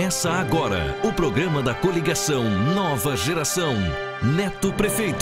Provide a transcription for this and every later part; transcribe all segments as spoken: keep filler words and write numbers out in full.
Começa agora o programa da coligação Nova Geração, Neto Prefeito.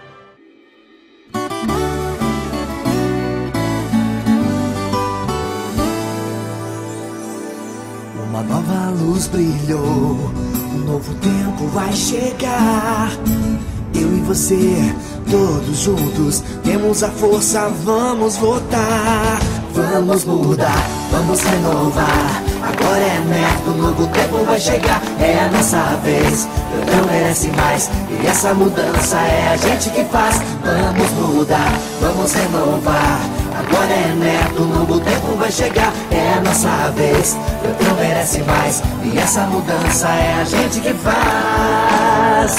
Uma nova luz brilhou, um novo tempo vai chegar. Eu e você, todos juntos, temos a força, vamos votar. Vamos mudar, vamos renovar. Agora é Neto, um novo tempo vai chegar. É a nossa vez, Beltrão merece mais. E essa mudança é a gente que faz. Vamos mudar, vamos renovar. Agora é Neto, um novo tempo vai chegar. É a nossa vez, Beltrão merece mais. E essa mudança é a gente que faz.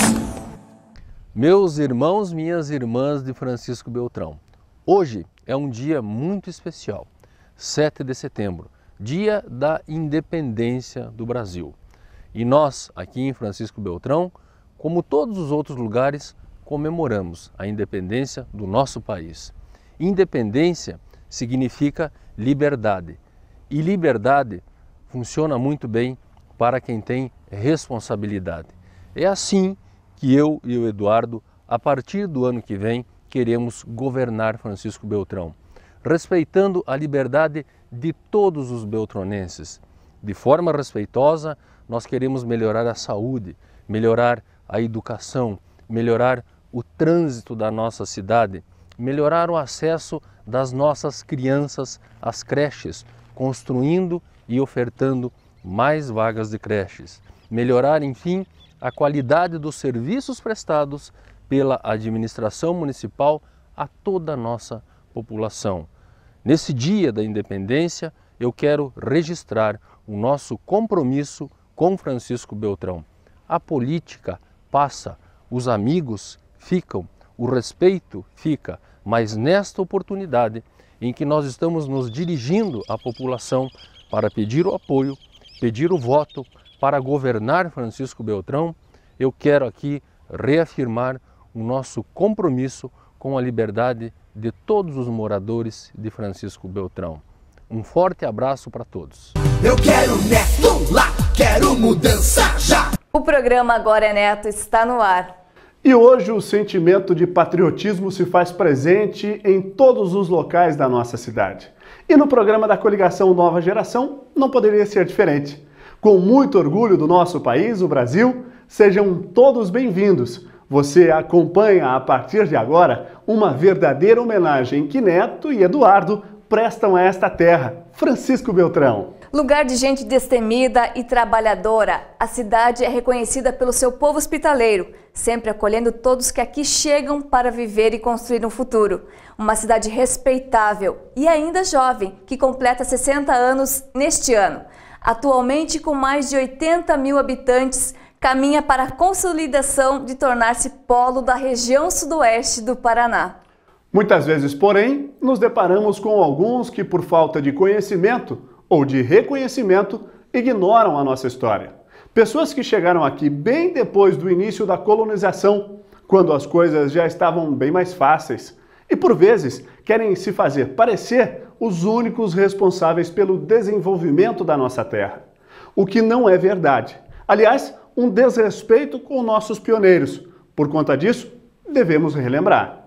Meus irmãos, minhas irmãs de Francisco Beltrão, hoje é um dia muito especial, sete de setembro, dia da independência do Brasil. E nós, aqui em Francisco Beltrão, como todos os outros lugares, comemoramos a independência do nosso país. Independência significa liberdade, e liberdade funciona muito bem para quem tem responsabilidade. É assim que eu e o Eduardo, a partir do ano que vem, queremos governar Francisco Beltrão, respeitando a liberdade de todos os beltronenses. De forma respeitosa, nós queremos melhorar a saúde, melhorar a educação, melhorar o trânsito da nossa cidade, melhorar o acesso das nossas crianças às creches, construindo e ofertando mais vagas de creches, melhorar, enfim, a qualidade dos serviços prestados pela administração municipal a toda a nossa população. Nesse dia da independência, eu quero registrar o nosso compromisso com Francisco Beltrão. A política passa, os amigos ficam, o respeito fica, mas nesta oportunidade em que nós estamos nos dirigindo à população para pedir o apoio, pedir o voto, para governar Francisco Beltrão, eu quero aqui reafirmar o nosso compromisso com a liberdade de todos os moradores de Francisco Beltrão. Um forte abraço para todos. Eu quero Neto lá, quero mudança já. O programa Agora é Neto está no ar. E hoje o sentimento de patriotismo se faz presente em todos os locais da nossa cidade. E no programa da coligação Nova Geração não poderia ser diferente. Com muito orgulho do nosso país, o Brasil, sejam todos bem-vindos. Você acompanha a partir de agora uma verdadeira homenagem que Neto e Eduardo prestam a esta terra, Francisco Beltrão. Lugar de gente destemida e trabalhadora, a cidade é reconhecida pelo seu povo hospitaleiro, sempre acolhendo todos que aqui chegam para viver e construir um futuro. Uma cidade respeitável e ainda jovem, que completa sessenta anos neste ano. Atualmente, com mais de oitenta mil habitantes, caminha para a consolidação de tornar-se polo da região sudoeste do Paraná. Muitas vezes, porém, nos deparamos com alguns que, por falta de conhecimento ou de reconhecimento, ignoram a nossa história. Pessoas que chegaram aqui bem depois do início da colonização, quando as coisas já estavam bem mais fáceis, e por vezes querem se fazer parecer os únicos responsáveis pelo desenvolvimento da nossa terra. O que não é verdade. Aliás, um desrespeito com nossos pioneiros. Por conta disso, devemos relembrar.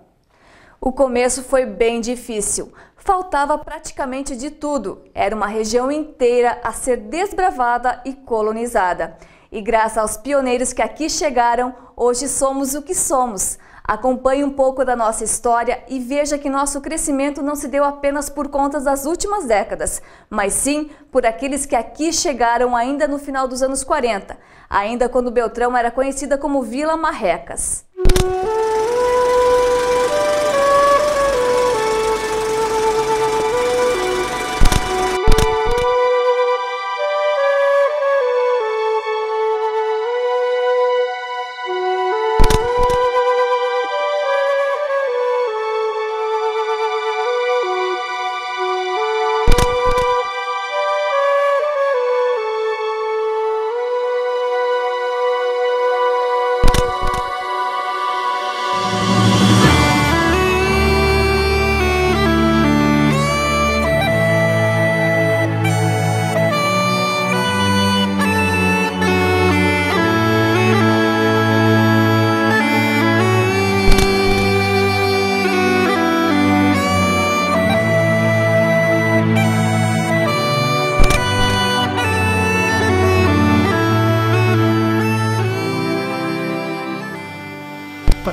O começo foi bem difícil. Faltava praticamente de tudo. Era uma região inteira a ser desbravada e colonizada. E graças aos pioneiros que aqui chegaram, hoje somos o que somos. Acompanhe um pouco da nossa história e veja que nosso crescimento não se deu apenas por conta das últimas décadas, mas sim por aqueles que aqui chegaram ainda no final dos anos quarenta, ainda quando Beltrão era conhecida como Vila Marrecas.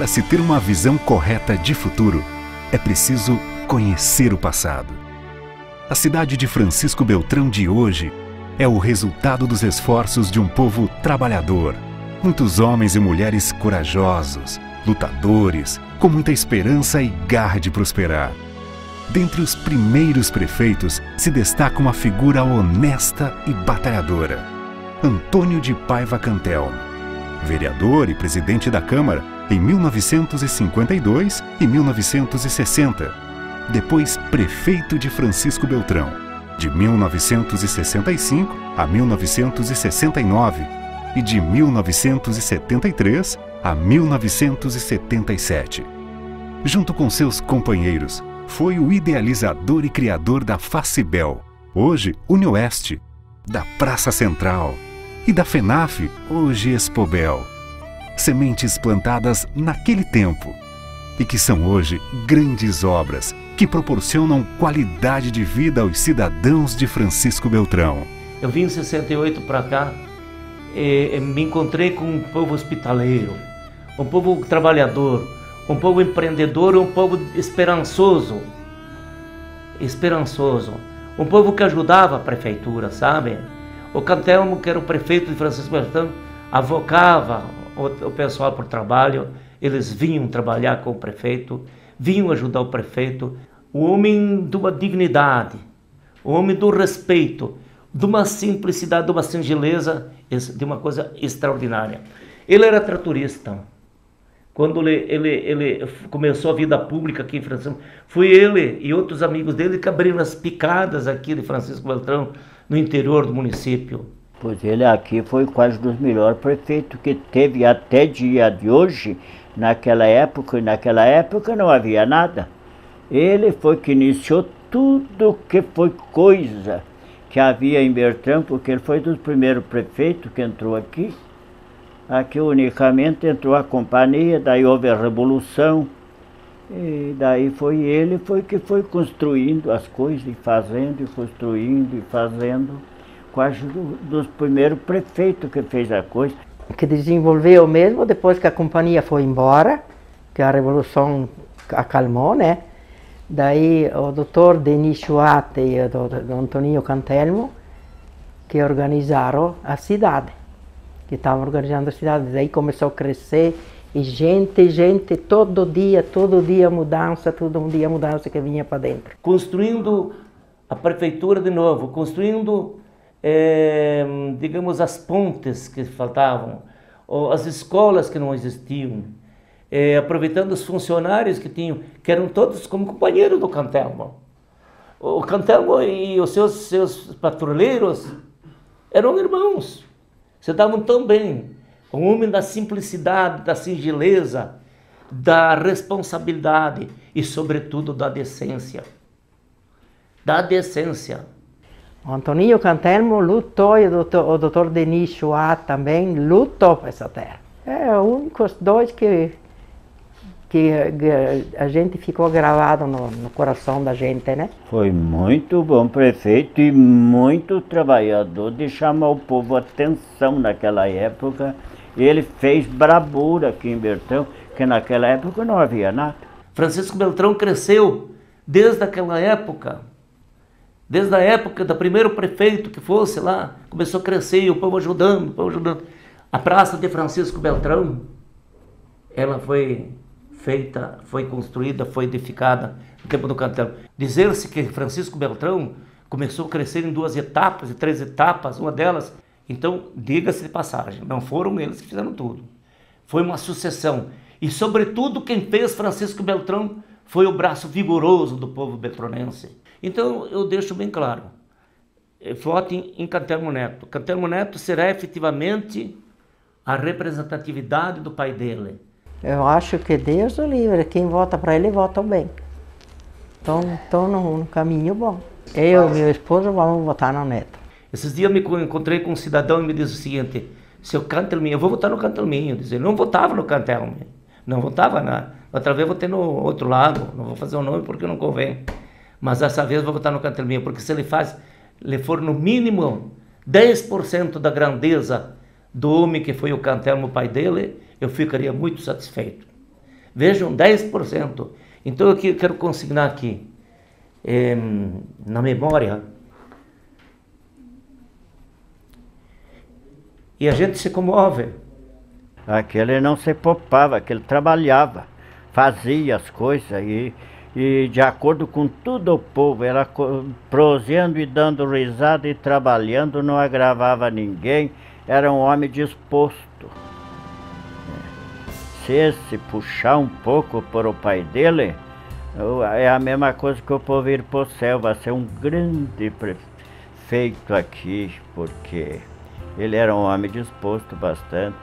Para se ter uma visão correta de futuro, é preciso conhecer o passado. A cidade de Francisco Beltrão de hoje é o resultado dos esforços de um povo trabalhador. Muitos homens e mulheres corajosos, lutadores, com muita esperança e garra de prosperar. Dentre os primeiros prefeitos se destaca uma figura honesta e batalhadora, Antônio de Paiva Cantelmo, vereador e presidente da Câmara em mil novecentos e cinquenta e dois e mil novecentos e sessenta, depois prefeito de Francisco Beltrão, de mil novecentos e sessenta e cinco a mil novecentos e sessenta e nove e de mil novecentos e setenta e três a mil novecentos e setenta e sete. Junto com seus companheiros, foi o idealizador e criador da Facibel, hoje Unioeste, da Praça Central e da FENAF, hoje Expobel. Sementes plantadas naquele tempo e que são hoje grandes obras que proporcionam qualidade de vida aos cidadãos de Francisco Beltrão. Eu vim em sessenta e oito para cá e me encontrei com um povo hospitaleiro, um povo trabalhador, um povo empreendedor, um povo esperançoso, esperançoso, um povo que ajudava a prefeitura, sabe? O Cantelmo, que era o prefeito de Francisco Beltrão, avocava o, o pessoal por trabalho, eles vinham trabalhar com o prefeito, vinham ajudar o prefeito, o homem de uma dignidade, o homem do respeito, de uma simplicidade, de uma singeleza, de uma coisa extraordinária. Ele era tratorista. Quando ele, ele, ele começou a vida pública aqui em Francisco, foi ele e outros amigos dele que abriram as picadas aqui de Francisco Beltrão, no interior do município. Pois ele aqui foi quase dos melhores prefeitos que teve até dia de hoje, naquela época, e naquela época não havia nada. Ele foi que iniciou tudo que foi coisa que havia em Beltrão, porque ele foi dos primeiros prefeitos que entrou aqui. Aqui unicamente entrou a companhia, daí houve a Revolução, e daí foi ele foi que foi construindo as coisas, e fazendo, e construindo, e fazendo, quase do, dos primeiros prefeitos que fez a coisa. Que desenvolveu mesmo depois que a companhia foi embora, que a Revolução acalmou, né? Daí o doutor Denis Chuat e o doutor Antoninho Cantelmo, que organizaram a cidade. Que estavam organizando a cidade, daí começou a crescer, e gente, gente, todo dia, todo dia mudança, todo dia mudança que vinha para dentro. Construindo a prefeitura de novo, construindo, é, digamos, as pontes que faltavam, ou as escolas que não existiam, é, aproveitando os funcionários que tinham, que eram todos como companheiros do Cantelmo. O Cantelmo e os seus, seus patrulheiros eram irmãos. Se davam tão bem, um homem da simplicidade, da singeleza, da responsabilidade e, sobretudo, da decência. Da decência. O Antoninho Cantelmo lutou e o doutor, o doutor Denis Chuat também lutou por essa terra. É os únicos dois que, que a gente ficou gravado no, no coração da gente, né? Foi muito bom prefeito e muito trabalhador de chamar o povo a atenção naquela época. Ele fez bravura aqui em Beltrão, que naquela época não havia nada. Francisco Beltrão cresceu desde aquela época, desde a época do primeiro prefeito que fosse lá, começou a crescer, o povo ajudando, o povo ajudando. A Praça de Francisco Beltrão, ela foi feita, foi construída, foi edificada no tempo do Cantelmo. Dizer-se que Francisco Beltrão começou a crescer em duas etapas, em três etapas, uma delas, então, diga-se de passagem, não foram eles que fizeram tudo. Foi uma sucessão. E, sobretudo, quem fez Francisco Beltrão foi o braço vigoroso do povo beltronense. Então, eu deixo bem claro, votem em Cantelmo Neto. Cantelmo Neto será efetivamente a representatividade do pai dele. Eu acho que Deus o livre, quem vota para ele, vota bem. Então, estou num caminho bom. Eu e meu esposo vamos votar no Neto. Esses dias me encontrei com um cidadão e me disse o seguinte: seu Cantelminho, eu vou votar no Cantelminho. Diz, ele não votava no Cantelmo, não votava na... Outra vez eu votei no outro lado, não vou fazer o nome porque não convém. Mas dessa vez eu vou votar no Cantelminho, porque se ele faz, ele for no mínimo dez por cento da grandeza do homem que foi o Cantelmo, pai dele, eu ficaria muito satisfeito. Vejam, dez por cento. Então eu quero consignar aqui, eh, na memória, e a gente se comove. Aquele não se poupava, aquele trabalhava, fazia as coisas e, e de acordo com tudo o povo, era prosseando e dando risada e trabalhando, não agravava ninguém, era um homem disposto. Se esse puxar um pouco para o pai dele, é a mesma coisa que o povo ir para o céu, vai ser um grande prefeito aqui, porque ele era um homem disposto bastante.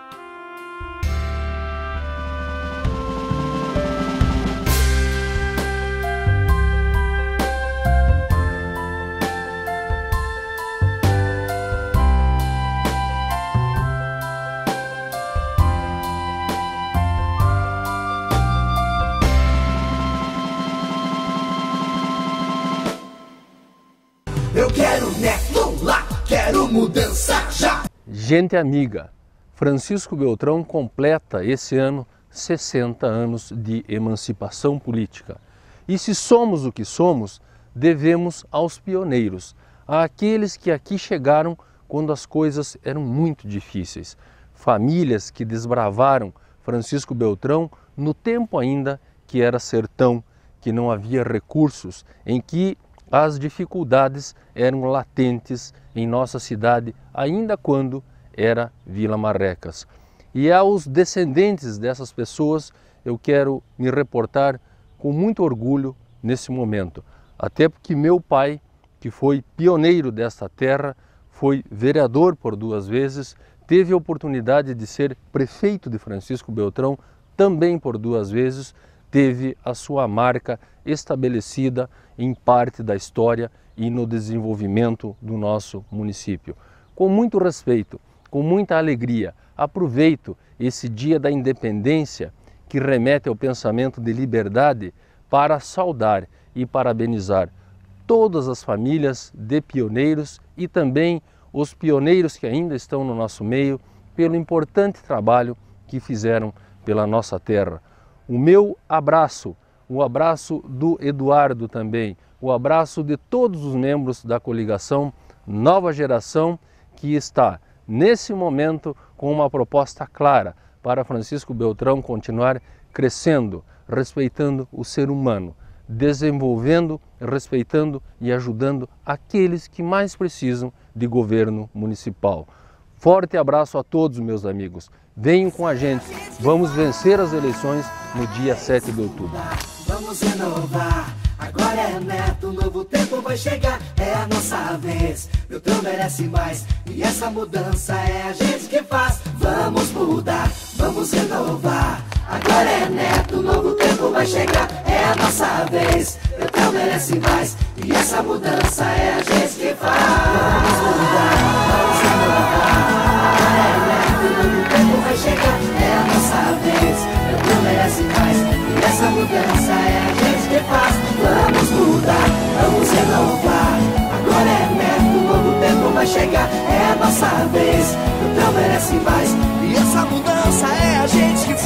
Eu quero neto lá, quero mudança já. Gente amiga, Francisco Beltrão completa esse ano sessenta anos de emancipação política. E se somos o que somos, devemos aos pioneiros, àqueles que aqui chegaram quando as coisas eram muito difíceis. Famílias que desbravaram Francisco Beltrão no tempo ainda que era sertão, que não havia recursos, em que as dificuldades eram latentes em nossa cidade, ainda quando era Vila Marrecas. E aos descendentes dessas pessoas eu quero me reportar com muito orgulho nesse momento. Até porque meu pai, que foi pioneiro desta terra, foi vereador por duas vezes, teve a oportunidade de ser prefeito de Francisco Beltrão também por duas vezes, teve a sua marca estabelecida em parte da história e no desenvolvimento do nosso município. Com muito respeito, com muita alegria, aproveito esse dia da independência que remete ao pensamento de liberdade para saudar e parabenizar todas as famílias de pioneiros e também os pioneiros que ainda estão no nosso meio pelo importante trabalho que fizeram pela nossa terra. O meu abraço, o abraço do Eduardo também, o abraço de todos os membros da coligação Nova Geração, que está nesse momento com uma proposta clara para Francisco Beltrão continuar crescendo, respeitando o ser humano, desenvolvendo, respeitando e ajudando aqueles que mais precisam de governo municipal. Forte abraço a todos, meus amigos. Venham com a gente. Vamos vencer as eleições no dia sete de outubro. Vamos renovar. Agora é neto, um novo tempo vai chegar. É a nossa vez. Beltrão merece mais. E essa mudança é a gente que faz. Vamos mudar, vamos renovar. Agora é neto, um novo tempo vai chegar. É a nossa vez. Beltrão merece mais. E essa mudança é a gente que faz. Vamos mudar, vamos renovar. Agora é neto, um novo tempo vai chegar. É a nossa vez. Beltrão merece mais. E essa mudança é a gente que faz. Vamos mudar, vamos renovar. Agora é neto, um novo tempo vai chegar. É a nossa vez. Beltrão merece mais. E essa mudança é a gente que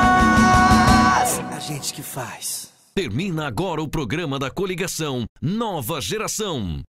faz. A gente que faz. Termina agora o programa da coligação Nova Geração.